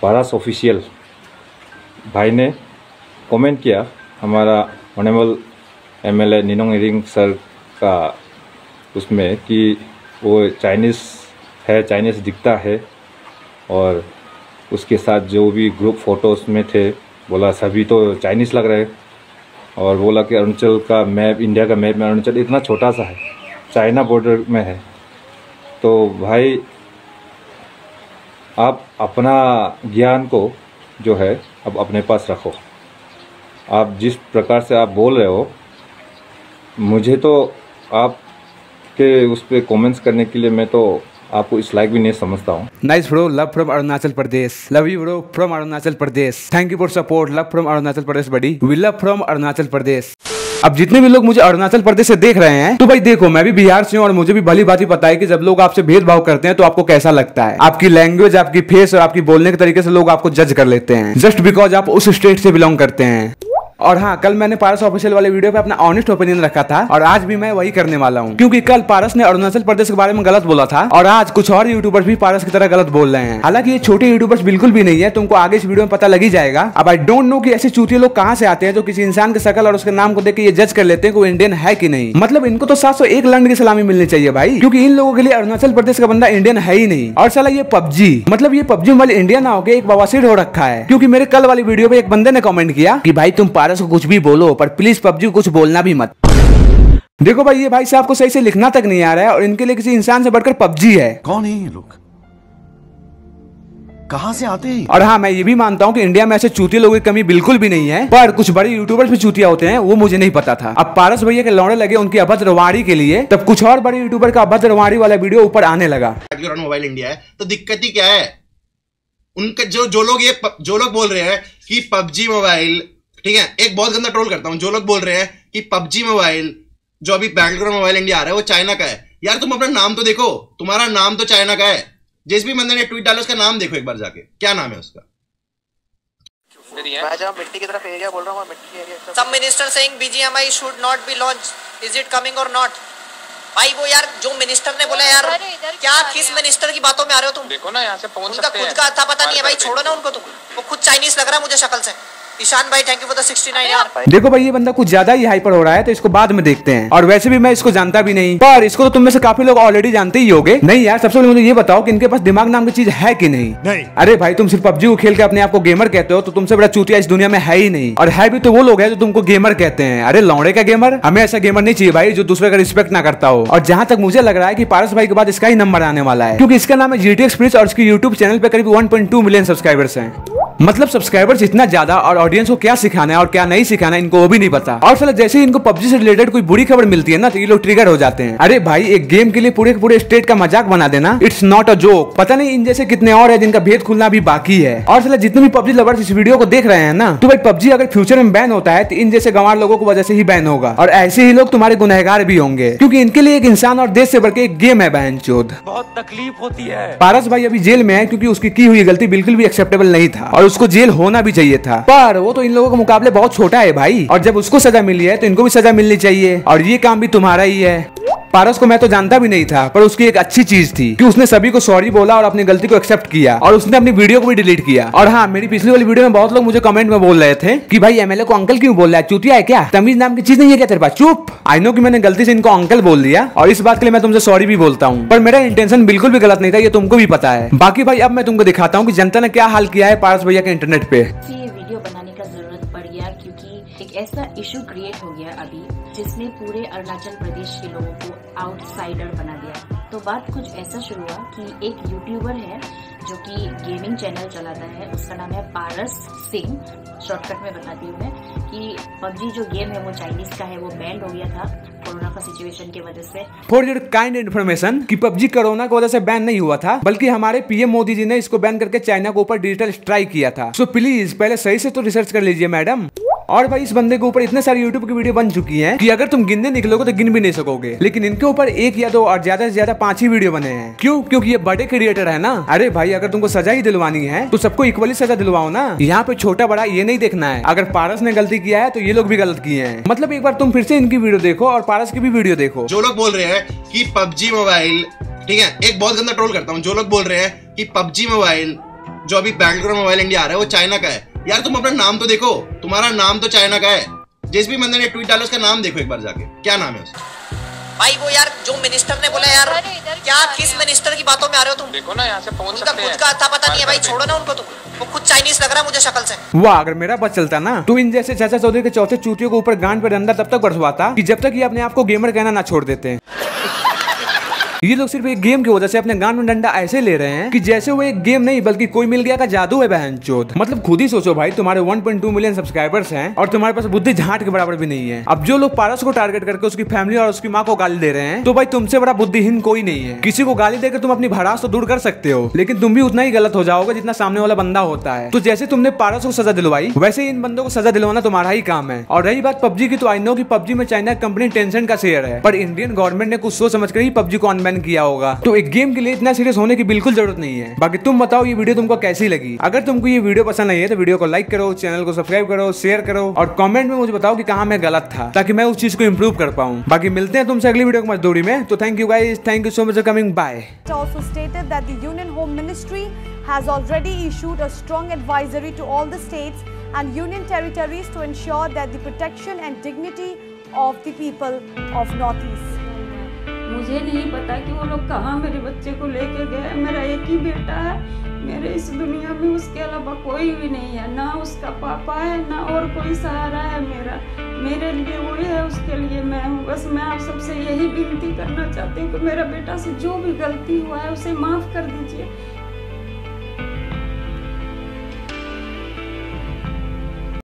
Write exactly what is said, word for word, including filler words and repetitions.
पारस official भाई ने comment किया हमारा honourable MLA Ninong Ering sir का उसमें कि वो चाइनीज़ है, चाइनीज़ दिखता है, और उसके साथ जो भी ग्रुप फ़ोटोज़ में थे बोला सभी तो चाइनीज़ लग रहे, और बोला कि अरुणाचल का मैप, इंडिया का मैप में अरुणाचल इतना छोटा सा है, चाइना बॉर्डर में है। तो भाई आप अपना ज्ञान को जो है अब अपने पास रखो। आप जिस प्रकार से आप बोल रहे हो, मुझे तो आपके उस पर कमेंट्स करने के लिए मैं तो आपको इस लायक भी नहीं समझता हूँ। Nice bro, love from Arunachal Pradesh, love you bro from Arunachal Pradesh, thank you for support, love from Arunachal Pradesh buddy, we love from Arunachal Pradesh. अब जितने भी लोग मुझे अरुणाचल प्रदेश से देख रहे हैं तो भाई देखो, मैं भी बिहार से हूँ और मुझे भी भली भांति पता है कि जब लोग आपसे भेदभाव करते हैं तो आपको कैसा लगता है। आपकी लैंग्वेज, आपकी फेस और आपकी बोलने के तरीके से लोग आपको जज कर लेते हैं जस्ट बिकॉज आप उस स्टेट से बिलोंग करते हैं। और हाँ, कल मैंने पारस ऑफिशियल वाले वीडियो पे अपना ऑनेस्ट ओपिनियन रखा था और आज भी मैं वही करने वाला हूँ, क्योंकि कल पारस ने अरुणाचल प्रदेश के बारे में गलत बोला था और आज कुछ और यूट्यूबर्स भी पारस की तरह गलत बोल रहे हैं। हालांकि ये छोटे यूट्यूबर्स बिल्कुल भी नहीं है, तुमको आगे इस वीडियो में पता लग ही जाएगा। अब आई डोंट नो कि ऐसे चूतिए लोग कहाँ से आते हैं जो किसी इंसान के शकल और उसके नाम को देख के ये जज कर लेते हैं कि वो इंडियन है कि नहीं। मतलब इनको तो सात सौ एक लंड की सलामी मिलनी चाहिए भाई, क्योंकि इन लोगों के लिए अरुणाचल प्रदेश का बंदा इंडियन है ही नहीं। और साला ये पबजी, मतलब ये पबजी वाले इंडिया ना होकर एक बवासीर हो रखा है, क्योंकि मेरे कल वाली वीडियो पे एक बंदे ने कमेंट किया कि भाई तुम पारस को कुछ भी बोलो पर प्लीज पबजी को कुछ बोलना भी मत। देखो भाई, ये भाई साहब को सही से लिखना तक नहीं आ रहा है और इनके लिए किसी इंसान से बढ़कर पबजी है। कौन है ये लोग, कहां से आते हैं? और हाँ, मैं ये भी मानता हूँ कि इंडिया में ऐसे चूतिया लोगों की कमी बिल्कुल भी नहीं है, पर कुछ बड़े यूट्यूबर्स भी चूतिया होते हैं, वो मुझे नहीं पता था। अब पारस भैया के लौड़े लगे उनकी अभद्रवाणी के लिए, तब कुछ और बड़े यूट्यूबर का अभद्रवाणी वाला वीडियो ऊपर आने लगा। मोबाइल इंडिया है तो दिक्कत ही क्या है? उनके जो जो लोग ये जो लोग बोल रहे हैं कि पबजी मोबाइल, ठीक है, एक बहुत गंदा ट्रोल करता हूं, जो लोग बोल रहे हैं कि पबजी मोबाइल जो अभी बैंगलोर मोबाइल इंडिया आ रहा है वो चाइना का है। यार तुम अपना नाम तो देखो, तुम्हारा नाम तो चाइना का है। जिस भी बंदे ने ट्वीट डाला उसका नाम देखो एक बार जाके, क्या नाम है उसका? मैं जब मिट्टी की तरफ एरिया बोल रहा हूं, मिट्टी area. Some minister saying B G M I should not be launched. Is it coming or not? भाई वो यार जो मिनिस्टर ने बोला यार, क्या किस मिनिस्टर की बातों में आ रहे हो तुम? देखो ना यहाँ से पहुंच सकते हैं। उनका खुद का आता पता नहीं है भाई, छोड़ो ना उनको तुम। वो खुद चाइनीज लग रहा है मुझे शक्ल से। ईशान भाई thank you for the sixty nine यार। देखो भाई, ये बंदा कुछ ज्यादा ही हाइपर हो रहा है तो इसको बाद में देखते हैं। और वैसे भी मैं इसको जानता भी नहीं, पर इसको तो तुम में से काफी लोग ऑलरेडी जानते ही होंगे। नहीं यार, सबसे पहले मुझे ये बताओ कि इनके पास दिमाग नाम की चीज है कि नहीं? नहीं। अरे भाई, तुम सिर्फ पबजी को खेल के अपने आप को गेमर कहते हो तो तुमसे बड़ा चूतिया इस दुनिया में है ही नहीं। और है भी तो वो लोग है जो तुमको गेमर कहते हैं। अरे लौड़े का गेमर, हमें ऐसा गेमर नहीं चाहिए भाई जो दूसरे का रिस्पेक्ट ना करता हो। और जहां तक मुझे लग रहा है कि पारस भाई के बाद इसका ही नंबर आने वाला है, क्योंकि इसका नाम है जी टी एक्स प्रिंस और इसके यूट्यूब चैनल पे करीब one point two million subscribers हैं। मतलब सब्सक्राइबर्स इतना ज्यादा और ऑडियंस को क्या सिखाना है और क्या नहीं सिखाना है इनको वो भी नहीं पता। और साला जैसे ही इनको पबजी से रिलेटेड कोई बुरी खबर मिलती है ना तो ये लोग ट्रिगर हो जाते हैं। अरे भाई, एक गेम के लिए पूरे पूरे स्टेट का मजाक बना देना, इट्स नॉट अ जोक। पता नहीं इन जैसे कितने और है जिनका भेद खुलना भी बाकी है। और साला जितने भी पबजी लवर्स इस वीडियो को देख रहे हैं ना, तो भाई पबजी अगर फ्यूचर में बैन होता है तो इन जैसे गंवार लोगों की वजह से ही बैन होगा, और ऐसे ही लोग तुम्हारे गुनहगार भी होंगे, क्योंकि इनके लिए एक इंसान और देश से बढ़ के एक गेम है बहनचोद। बहुत तकलीफ होती है। पारस भाई अभी जेल में है क्योंकि उसकी की हुई गलती बिल्कुल भी एक्सेप्टेबल नहीं था और उसको जेल होना भी चाहिए था, पर वो तो इन लोगों के मुकाबले बहुत छोटा है भाई। और जब उसको सजा मिली है तो इनको भी सजा मिलनी चाहिए, और ये काम भी तुम्हारा ही है। पारस को मैं तो जानता भी नहीं था, पर उसकी एक अच्छी चीज थी कि उसने सभी को सॉरी बोला और अपनी गलती को एक्सेप्ट किया, और उसने अपनी वीडियो को भी डिलीट किया। और हाँ, मेरी पिछली वाली वीडियो में बहुत लोग मुझे कमेंट में बोल रहे थे कि भाई एमएलए को अंकल क्यों बोल रहा है, चूतिया है क्या, तमीज नाम की चीज नहीं है क्या तेरे पास? चुप। आई नो कि मैंने गलती से इनको अंकल बोल दिया और इस बात के लिए मैं तुमसे सॉरी भी बोलता हूँ, पर मेरा इंटेंशन बिल्कुल भी गलत नहीं था, ये तुमको भी पता है। बाकी भाई अब मैं तुमको दिखाता हूँ कि जनता ने क्या हाल किया है पारस भैया के इंटरनेट पे। वीडियो बनाने का जरूरत पड़ गया क्योंकि एक ऐसा इशू क्रिएट हो गया अभी जिसने पूरे अरुणाचल प्रदेश के लोगों को आउटसाइडर बना दिया। तो बात कुछ ऐसा शुरू हुआ कि एक यूट्यूबर है जो कि गेमिंग चैनल चलाता है, उसका नाम है पारस सिंह। शॉर्टकट में बताती हूँ मैं कि पबजी जो गेम है वो चाइनीज का है, वो बैंड हो गया था कोरोना का सिचुएशन की वजह से। फॉर योर काइंड इन्फॉर्मेशन कि पबजी कोरोना की वजह से बैन नहीं हुआ था, बल्कि हमारे पीएम मोदी जी ने इसको बैन करके चाइना के ऊपर डिजिटल स्ट्राइक किया था। सो प्लीज पहले सही से तो रिसर्च कर लीजिए मैडम। और भाई इस बंदे के ऊपर इतने सारी यूट्यूब की वीडियो बन चुकी हैं कि अगर तुम गिनने निकलोगे तो गिन भी नहीं सकोगे, लेकिन इनके ऊपर एक या दो और ज्यादा से ज्यादा पांच ही वीडियो बने हैं। क्यों? क्योंकि ये बड़े क्रिएटर है ना। अरे भाई, अगर तुमको सजा ही दिलवानी है तो सबको इक्वली सजा दिलवाओ ना। यहाँ पे छोटा बड़ा ये नहीं देखना है। अगर पारस ने गलती किया है तो ये लोग भी गलत किए हैं। मतलब एक बार तुम फिर से इनकी वीडियो देखो और पारस की भी वीडियो देखो। जो लोग बोल रहे हैं कि पबजी मोबाइल, ठीक है, एक बहुत गंदा ट्रोल करता हूँ, जो लोग बोल रहे हैं कि पबजी मोबाइल जो अभी बैटलग्राउंड मोबाइल इंडिया आ रहा है वो चाइना का है। यार तुम अपना नाम तो देखो, तुम्हारा नाम तो चाइना का है। जिस भी बंदे ने ट्वीट डाला उसका नाम देखो एक बार जाके, क्या नाम है उसका? भाई वो यार जो मिनिस्टर ने बोला यार, क्या किस मिनिस्टर की बातों में आ रहे हो तुम? देखो ना यहाँ से पहुंच उनका खुद का था पता नहीं है भाई, छोड़ो ना उनको, तुम वो खुद चाइनीज लग रहा है मुझे शक्ल से। वाह, अगर मेरा बस चलता ना तो इन जैसे चाचा चौधरी के चौथे चूतियों को ऊपर गांड पे डंडा तब तक बरसवाता कि जब तक ये अपने आप को गेमर कहना ना छोड़ देते हैं। ये लोग सिर्फ एक गेम की वजह से अपने गान में डंडा ऐसे ले रहे हैं कि जैसे वो एक गेम नहीं बल्कि कोई मिल गया का जादू है बहनचोद। मतलब खुद ही सोचो भाई, तुम्हारे one point two million subscribers हैं और तुम्हारे पास बुद्धि झाट के बराबर भी नहीं है। अब जो लोग पारस को टारगेट करके उसकी फैमिली और उसकी माँ को गाली दे रहे हैं, तो भाई तुमसे बड़ा बुद्धिहीन कोई नहीं है। किसी को गाली देकर तुम अपनी भड़ास तो दूर कर सकते हो, लेकिन तुम भी उतना ही गलत हो जाओगे जितना सामने वाला बंदा होता है। तो जैसे तुमने पारस को सजा दिलवाई, वैसे इन बंदों को सजा दिलवाना तुम्हारा ही काम है। और रही बात पबजी की, तो आई नो कि पबजी में चाइना कंपनी टेंसेंट का शेयर है, पर इंडियन गवर्नमेंट ने कुछ सोच समझ कर ही पबजी को अनबैन किया होगा। तो एक गेम के लिए इतना सीरियस होने की बिल्कुल जरूरत नहीं है। बाकी तुम बताओ ये वीडियो तुमको कैसी लगी? अगर तुमको ये वीडियो पसंद आई है तो वीडियो को लाइक करो, चैनल को सब्सक्राइब करो, शेयर करो और कमेंट में मुझे बताओ कि कहां मैं गलत था, ताकि मैं उस चीज को इंप्रूव कर पाऊं। बाकी मिलते हैं तुमसे अगली वीडियो की मजदूरी में। तो thank you guys, thank you so much for coming, bye. Also stated that the Union Home Ministry has already issued a strong advisory to all the states and union territories to ensure that the protection and dignity of the people of Northeast. मुझे नहीं पता कि वो लोग कहाँ मेरे बच्चे को लेके गए। मेरा एक ही बेटा है, मेरे इस दुनिया में उसके अलावा कोई भी नहीं है, ना उसका पापा है ना और कोई सहारा है मेरा। मेरे लिए वही है, उसके लिए मैं हूँ। बस मैं आप सबसे यही विनती करना चाहती हूँ कि मेरा बेटा से जो भी गलती हुआ है उसे माफ़ कर दीजिए।